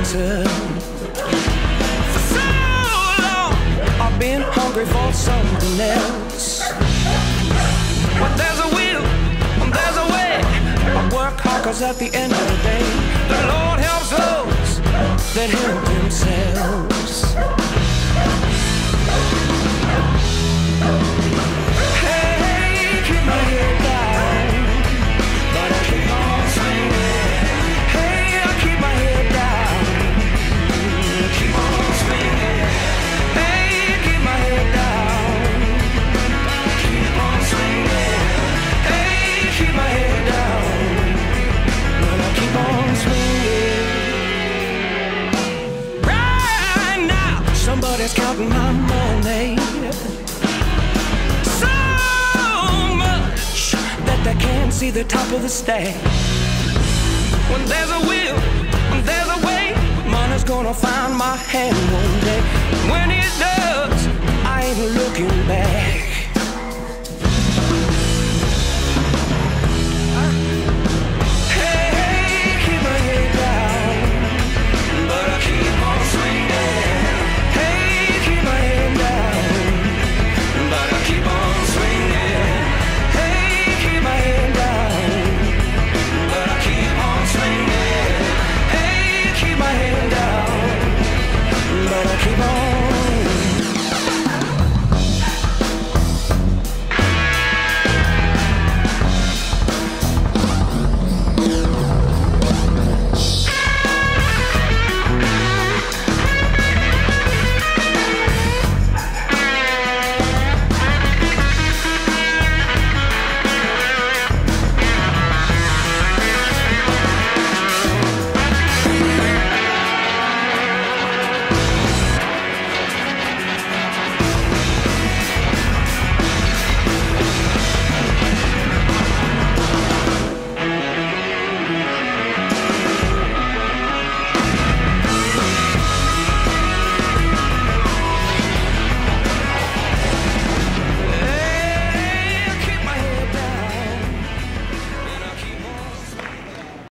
answer. For so long, I've been hungry for something else. When there's a will, when there's a way, I work hard 'cause at the end of the day, the Lord helps those that help themselves. Hey, keep my head down, but I keep on swinging. Hey, I keep my head down, keep on swinging. Hey, keep my head down, keep on swinging. Hey, keep my head down, but I keep on swinging. Right now, somebody's counting my money. So much that they can't see the top of the stack. When there's a will, when there's a way, money's gonna find my hand one day. When it does, I ain't looking back.